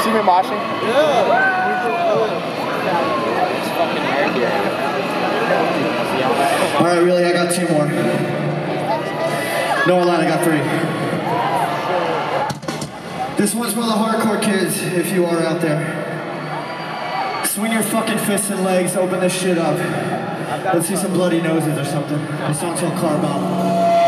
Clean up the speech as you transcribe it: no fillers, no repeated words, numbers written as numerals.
you been watching? Yeah. Alright, really, I got 2 more. No lie, I got 3. This one's for the hardcore kids, if you are out there. Swing your fucking fists and legs, open this shit up. Let's see some bloody noses or something. This song's called Car Bomb.